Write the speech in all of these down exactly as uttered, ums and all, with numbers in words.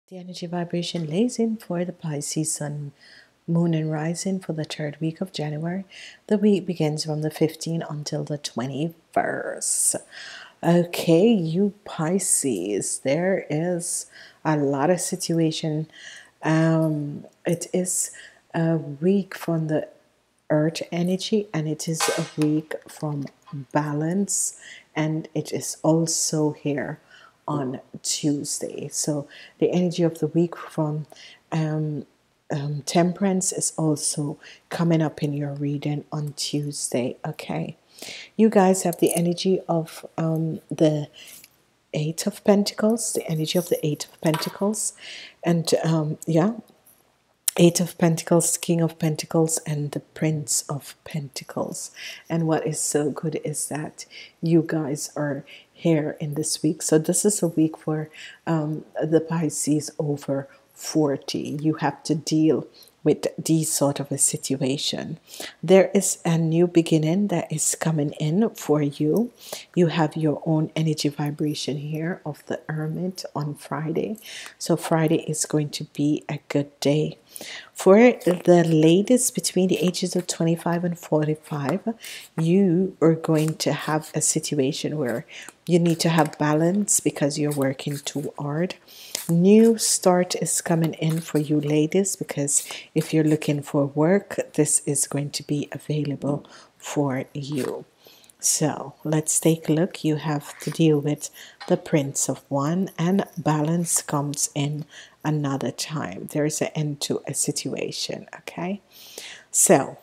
The energy vibration lays in for the Pisces Sun, Moon, and Rising for the third week of January. The week begins from the fifteenth until the twenty-first. Okay, you Pisces, there is a lot of situation. Um, it is a week from the earth energy, and it is a week from balance, and it is also here on Tuesday. So the energy of the week from um, um, temperance is also coming up in your reading on Tuesday. Okay, you guys have the energy of um, the Eight of Pentacles, the energy of the Eight of Pentacles, and um, yeah, Eight of Pentacles, King of Pentacles, and the Prince of Pentacles. And what is so good is that you guys are here in this week. So this is a week for um, the Pisces over forty. You have to deal with these sort of a situation. There is a new beginning that is coming in for you. You have your own energy vibration here of the Hermit on Friday. So Friday is going to be a good day. For the ladies between the ages of twenty-five and forty-five, you are going to have a situation where you need to have balance because you're working too hard. New start is coming in for you ladies, because if you're looking for work, this is going to be available for you. So let's take a look. You have to deal with the Prince of One, and balance comes in another time. There is an end to a situation. Okay, so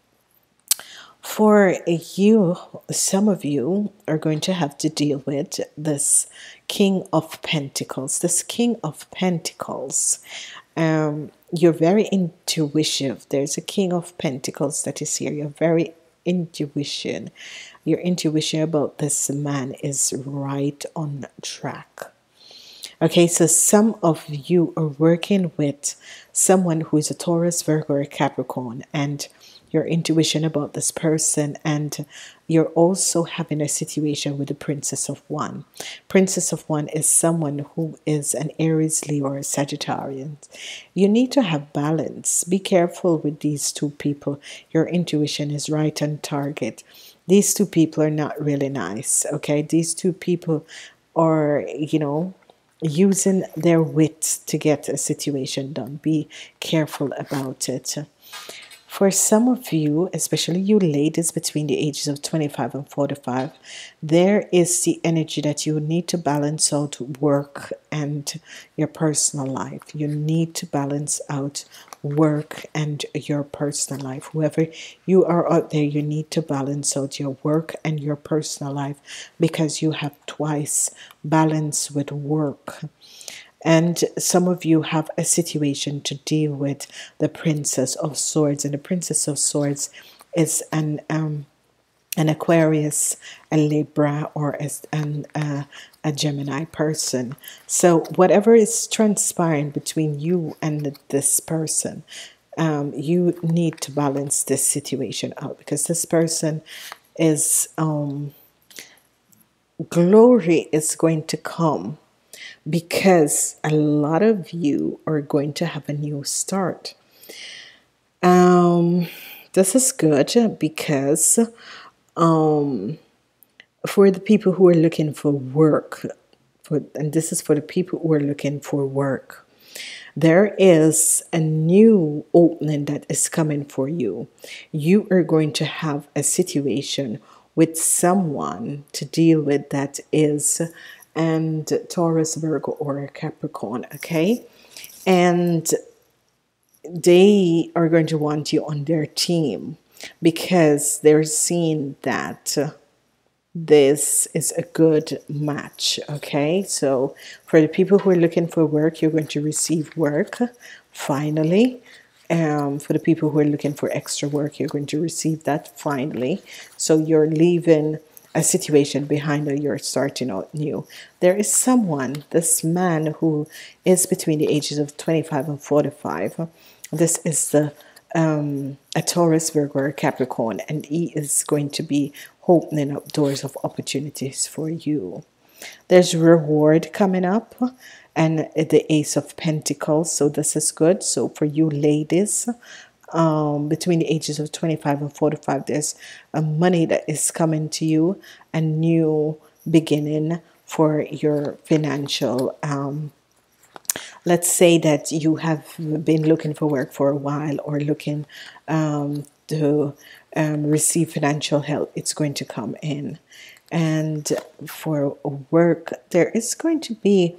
for you, some of you are going to have to deal with this King of Pentacles. This King of Pentacles, um, you're very intuitive. There's a King of Pentacles that is here. You're very intuition. Your intuition about this man is right on track. Okay, so some of you are working with someone who is a Taurus, Virgo, or Capricorn, and your intuition about this person, and you're also having a situation with the Princess of One. Princess of One is someone who is an Aries, Leo, or a Sagittarian. You need to have balance. Be careful with these two people. Your intuition is right on target. These two people are not really nice, okay? These two people are, you know, using their wits to get a situation done. Be careful about it. For some of you, especially you ladies between the ages of twenty-five and forty-five, there is the energy that you need to balance out work and your personal life. You need to balance out work and your personal life. Whoever you are out there, you need to balance out your work and your personal life, because you have twice balance with work. And some of you have a situation to deal with the Princess of Swords. And the Princess of Swords is an um, an Aquarius, a Libra, or a, an, uh, a Gemini person. So whatever is transpiring between you and this person, um, you need to balance this situation out, because this person is, um, glory is going to come, because a lot of you are going to have a new start. Um, this is good because um, for the people who are looking for work, for, and this is for the people who are looking for work, there is a new opening that is coming for you. You are going to have a situation with someone to deal with that is and Taurus, Virgo, or Capricorn, okay? And they are going to want you on their team, because they're seeing that this is a good match, okay? So for the people who are looking for work, you're going to receive work, finally. Um, for the people who are looking for extra work, you're going to receive that finally. So you're leaving a situation behind that you're starting out new. There is someone, this man who is between the ages of twenty-five and forty-five. This is the um, a Taurus, Virgo, or Capricorn, and he is going to be opening up doors of opportunities for you. There's reward coming up. and the Ace of Pentacles. So this is good. So for you ladies, um, between the ages of twenty-five and forty-five, there's a money that is coming to you, a new beginning for your financial um, let's say that you have been looking for work for a while, or looking um, to um, receive financial help. It's going to come in. And for work, there is going to be,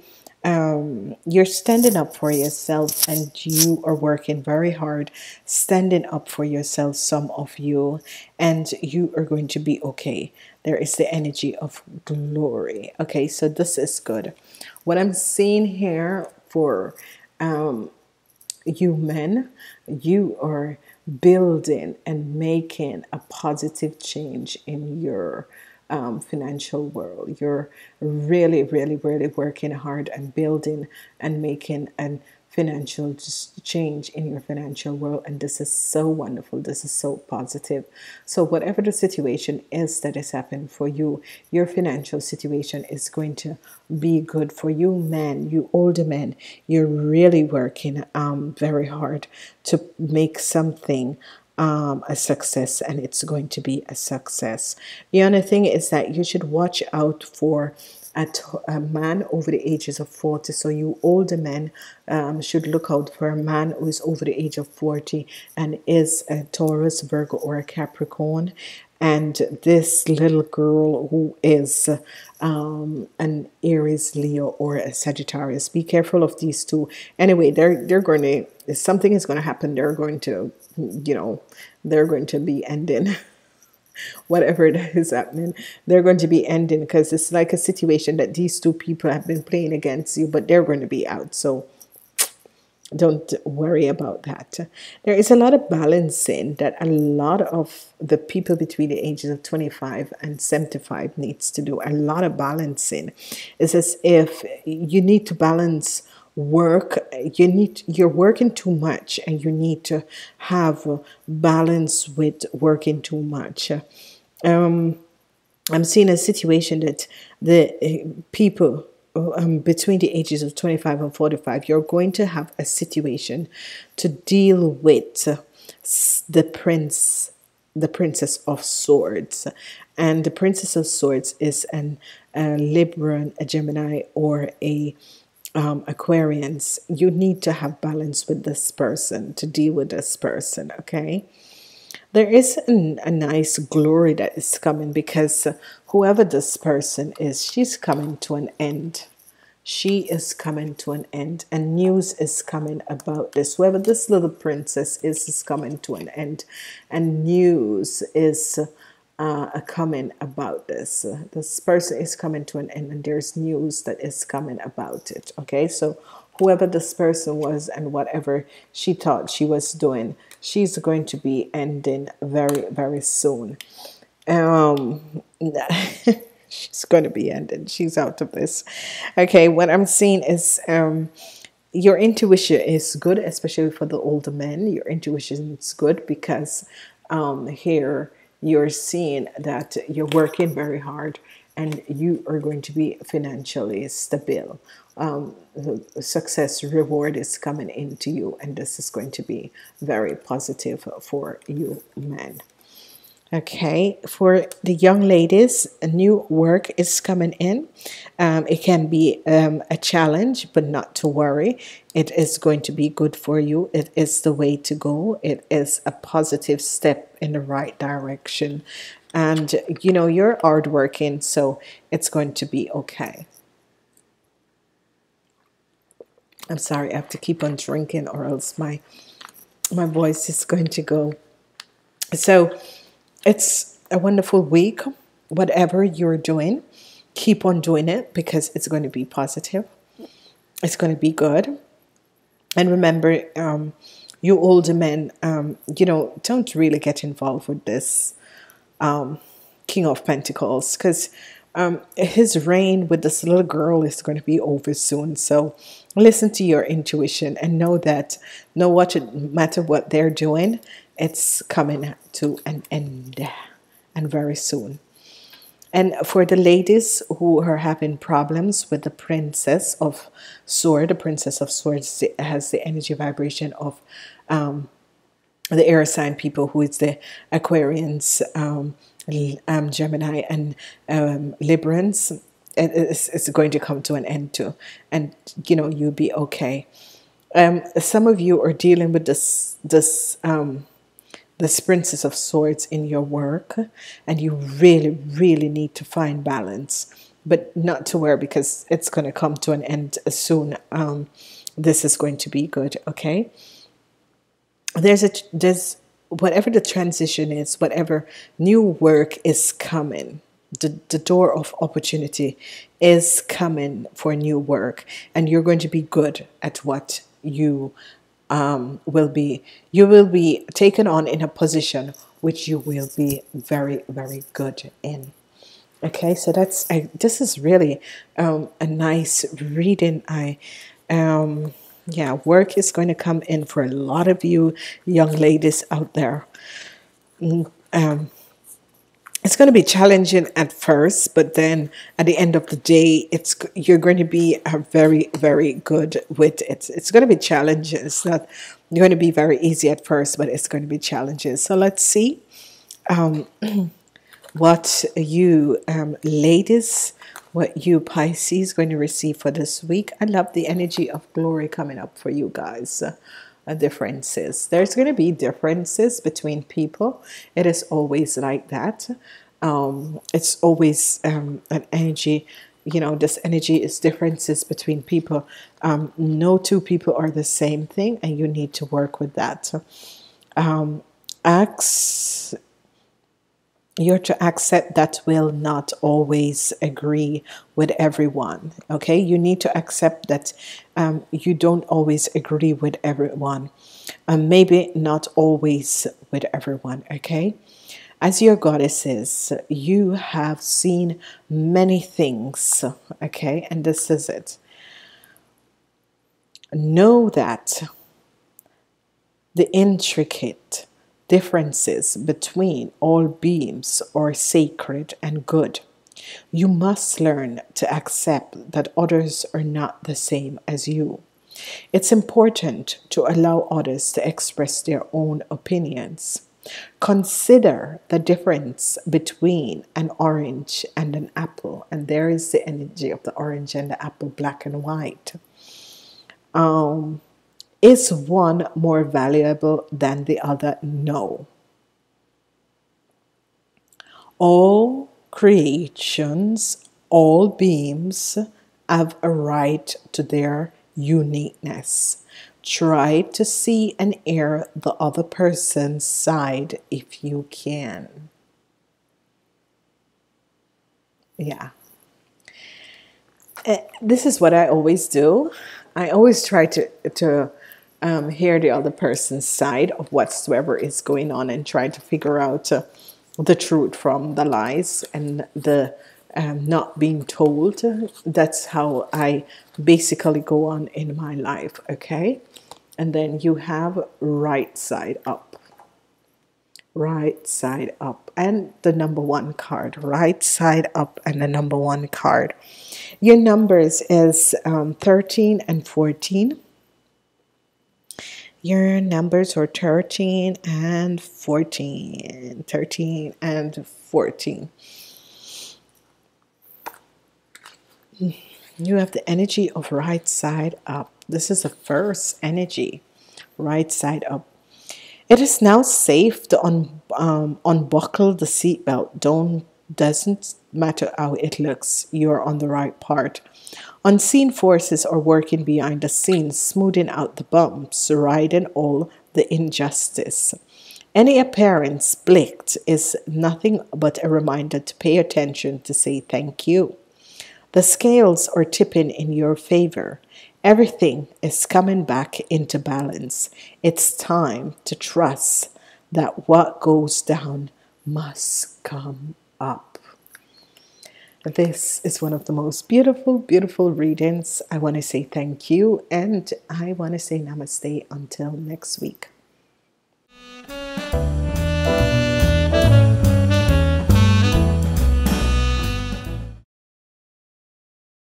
um, you're standing up for yourself, and you are working very hard, standing up for yourself, some of you, and you are going to be okay. There is the energy of glory. Okay, so this is good. What I'm seeing here for um, you men, you are building and making a positive change in your um, financial world. You're really, really, really working hard and building and making an financial change in your financial world, and this is so wonderful. This is so positive. So whatever the situation is that is happening for you, your financial situation is going to be good for you men, you older men. You're really working um very hard to make something um a success, and it's going to be a success. The other thing is that you should watch out for at a man over the ages of forty. So you older men um, should look out for a man who is over the age of forty and is a Taurus, Virgo, or a Capricorn. And this little girl who is um, an Aries, Leo, or a Sagittarius. Be careful of these two. Anyway, they're they're going to, if something is going to happen, they're going to, you know, they're going to be ending. Whatever it is happening, they're going to be ending, because it's like a situation that these two people have been playing against you, but they're going to be out. So don't worry about that. There is a lot of balancing that a lot of the people between the ages of twenty-five and seventy-five needs to do. A lot of balancing. It's as if you need to balance work. You need, you're working too much, and you need to have balance with working too much. Um, I'm seeing a situation that the people um, between the ages of twenty-five and forty-five, you're going to have a situation to deal with the prince, the Princess of Swords. And the Princess of Swords is an a Libra, a Gemini, or a um, Aquarians. You need to have balance with this person to deal with this person, okay? There is an, a nice glory that is coming, because whoever this person is, she's coming to an end. She is coming to an end, and news is coming about this. Whoever this little princess is, is coming to an end, and news is uh, coming about this. This person is coming to an end, and there's news that is coming about it. Okay, so whoever this person was and whatever she thought she was doing, she's going to be ending very, very soon. Um, she's going to be ending. She's out of this. Okay, what I'm seeing is um, your intuition is good, especially for the older men. Your intuition is good because um, here you're seeing that you're working very hard, and you are going to be financially stable. Um, success reward is coming into you, and this is going to be very positive for you men. Okay, for the young ladies, a new work is coming in. Um, it can be um, a challenge, but not to worry. It is going to be good for you. It is the way to go. It is a positive step in the right direction. And, you know, you're hardworking, so it's going to be okay. I'm sorry, I have to keep on drinking, or else my, my voice is going to go. So it's a wonderful week. Whatever you're doing, keep on doing it, because it's going to be positive. It's going to be good. And remember, um, you older men, um, you know, don't really get involved with this um, King of Pentacles, because um, his reign with this little girl is going to be over soon. So listen to your intuition and know that no what matter what they're doing, it's coming to an end, and very soon. And for the ladies who are having problems with the Princess of Swords, the Princess of Swords has the energy vibration of um, the air sign people, who is the Aquarians, um, um, Gemini, and um, Librans. It's, it's going to come to an end too, and you know, you'll be okay. Um, some of you are dealing with this this um, this Princess of Swords in your work, and you really, really need to find balance, but not to worry, because it's going to come to an end soon. Um, this is going to be good, okay? There's a there's whatever the transition is, whatever new work is coming, the, the door of opportunity is coming for new work, and you're going to be good at what you um, will be. You will be taken on in a position which you will be very, very good in. Okay, so that's I, this is really um, a nice reading. I um, yeah, work is going to come in for a lot of you young ladies out there. Um, it's going to be challenging at first, but then at the end of the day, it's you're going to be uh, very, very good with it. It's going to be challenging. It's not going to be very easy at first, but it's going to be challenging. So let's see um, what you um, ladies, what you Pisces going to receive for this week. I love the energy of glory coming up for you guys. Uh, uh, differences. There's going to be differences between people. It is always like that. Um, it's always um, an energy. You know, this energy is differences between people. Um, no two people are the same thing, and you need to work with that. Um, acts. You're to accept that will not always agree with everyone. Okay, you need to accept that um, you don't always agree with everyone, and um, maybe not always with everyone. Okay, as your goddesses, you have seen many things. Okay, and this is it. Know that the intricate differences between all beings are sacred and good. You must learn to accept that others are not the same as you. It's important to allow others to express their own opinions. Consider the difference between an orange and an apple, and there is the energy of the orange and the apple, black and white. Um, Is one more valuable than the other? No. All creations, all beings have a right to their uniqueness. Try to see and hear the other person's side if you can. Yeah. Uh, this is what I always do. I always try to to Um, hear the other person's side of whatsoever is going on, and try to figure out uh, the truth from the lies and the um, not being told. That's how I basically go on in my life. Okay, and then you have right side up, right side up, and the number one card, right side up, and the number one card. Your numbers is um, thirteen and fourteen. Your numbers are thirteen and fourteen. thirteen and fourteen. You have the energy of right side up. This is the first energy. Right side up. It is now safe to un, um, unbuckle the seatbelt. Don't doesn't matter how it looks. You're on the right part. Unseen forces are working behind the scenes, smoothing out the bumps, riding all the injustice. Any appearance blinked is nothing but a reminder to pay attention, to say thank you. The scales are tipping in your favor. Everything is coming back into balance. It's time to trust that what goes down must come up. This is one of the most beautiful, beautiful readings. I want to say thank you, and I want to say namaste until next week.